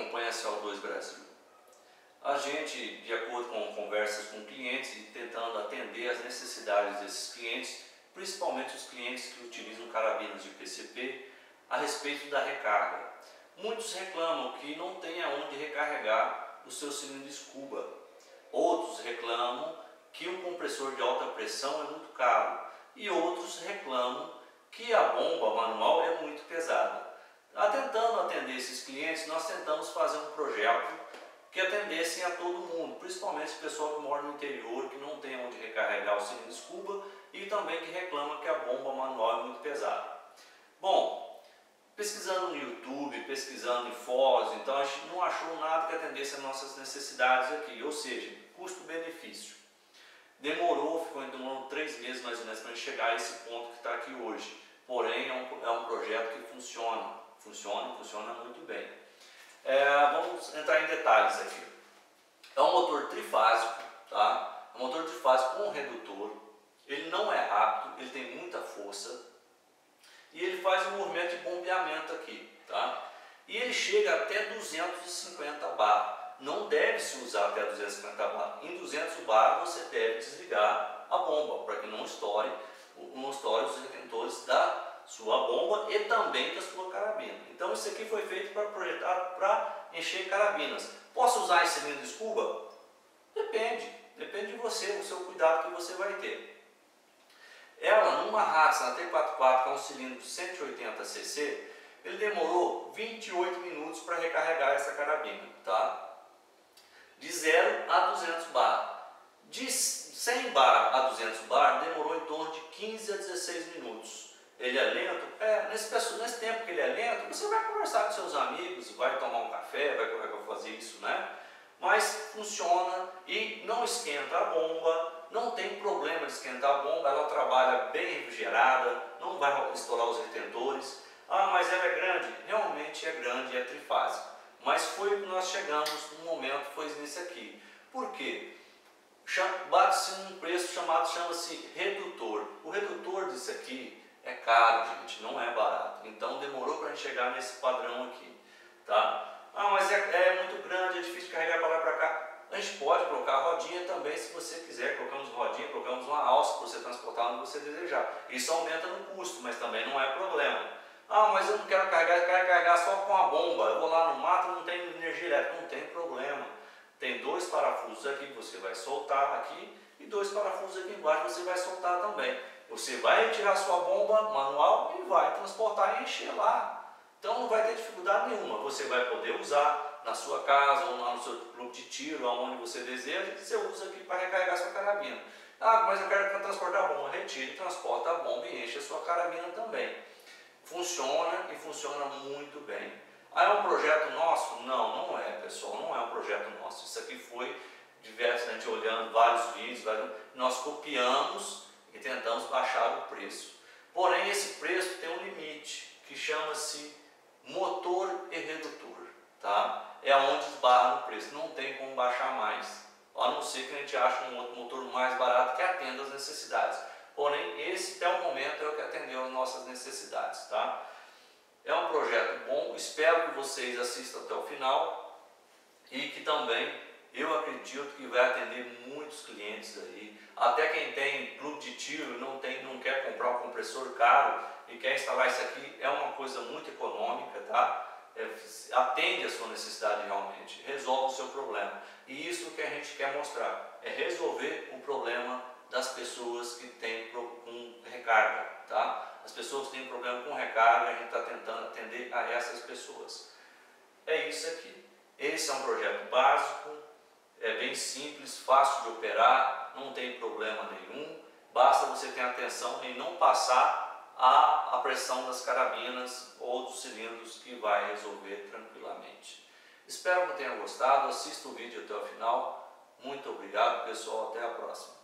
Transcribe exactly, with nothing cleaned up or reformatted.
acompanha a C O dois Brasil. A gente, de acordo com conversas com clientes e tentando atender as necessidades desses clientes, principalmente os clientes que utilizam carabinas de P C P, a respeito da recarga. Muitos reclamam que não tem aonde recarregar o seu cilindro Scuba. Outros reclamam que o compressor de alta pressão é muito caro. E outros reclamam que a bomba manual é muito pesada. Tentando atender esses clientes, nós tentamos fazer um projeto que atendessem a todo mundo, principalmente o pessoal que mora no interior, que não tem onde recarregar o cilindro Scuba e também que reclama que a bomba manual é muito pesada. Bom, pesquisando no YouTube, pesquisando em fóruns, então a gente não achou nada que atendesse às nossas necessidades aqui, ou seja, custo-benefício. Demorou, ficou demorou três meses mais ou menos para a gente chegar a esse ponto que está aqui hoje. Porém, é um, é um projeto que funciona, funciona e funciona muito bem. É, vamos entrar em detalhes aqui. É um motor trifásico, tá? É um motor trifásico com redutor. Ele não é rápido, ele tem muita força e ele faz um movimento de bombeamento aqui, tá? E ele chega até duzentos e cinquenta bar. Não deve se usar até duzentos e cinquenta bar. Em duzentos bar você deve desligar a bomba para que não estoure, não estoure os retentores da sua bomba e também da sua carabina. Então isso aqui foi feito para projetar para encher carabinas. Posso usar esse cilindro Scuba? Depende, depende de você, o seu cuidado que você vai ter. Ela, numa Hatsan na T quarenta e quatro, que é um cilindro cento e oitenta cc, ele demorou vinte e oito minutos para recarregar essa carabina, tá? De zero a duzentos bar. De cem bar a duzentos bar demorou em torno de quinze a dezesseis minutos. Ele é lento? É, nesse, nesse tempo que ele é lento, você vai conversar com seus amigos, vai tomar um café, vai, vai fazer isso, né? Mas funciona e não esquenta a bomba, não tem problema de esquentar a bomba, ela trabalha bem refrigerada, não vai estourar os retentores. Ah, mas ela é grande? Realmente é grande, é trifásica. Mas foi que nós chegamos no momento, foi nesse aqui. Por quê? Bate-se um preço chamado, chama-se redutor. O redutor disso aqui é caro, gente, não é barato. Então demorou para a gente chegar nesse padrão aqui, tá? Ah, mas é, é muito grande, é difícil carregar para lá e para cá. A gente pode colocar rodinha também, se você quiser. Colocamos rodinha, colocamos uma alça para você transportar onde você desejar. Isso aumenta no custo, mas também não é problema. Ah, mas eu não quero carregar, eu quero carregar só com a bomba. Eu vou lá no mato, não tem energia elétrica, não tem problema. Tem dois parafusos aqui que você vai soltar aqui e dois parafusos aqui embaixo você vai soltar também. Você vai retirar sua bomba manual e vai transportar e encher lá. Então não vai ter dificuldade nenhuma. Você vai poder usar na sua casa ou lá no seu clube de tiro, aonde você deseja, você usa aqui para recarregar sua carabina. Ah, mas eu quero transportar a bomba. Retire, transporta a bomba e enche a sua carabina também. Funciona e funciona muito bem. Ah, é um projeto nosso? Não, não é, pessoal, não é um projeto nosso. Isso aqui foi diverso, a gente olhando vários vídeos, vários... nós copiamos e tentamos baixar o preço. Porém, esse preço tem um limite, que chama-se motor e redutor, tá? É onde esbarra no preço, não tem como baixar mais, a não ser que a gente ache um outro motor mais barato que atenda às necessidades. Porém, esse até o momento é o que atendeu às nossas necessidades, tá? É um projeto bom, espero que vocês assistam até o final e que também eu acredito que vai atender muitos clientes aí, até quem tem clube de tiro não, tem, não quer comprar um compressor caro e quer instalar isso aqui, é uma coisa muito econômica, tá? É, atende a sua necessidade realmente, resolve o seu problema. E isso que a gente quer mostrar, é resolver o problema das pessoas que têm com recarga, tá? As pessoas que têm problema com recarga, a gente está tentando atender a essas pessoas. É isso aqui. Esse é um projeto básico, é bem simples, fácil de operar, não tem problema nenhum. Basta você ter atenção em não passar a, a pressão das carabinas ou dos cilindros, que vai resolver tranquilamente. Espero que tenham gostado, assista o vídeo até o final. Muito obrigado, pessoal, até a próxima.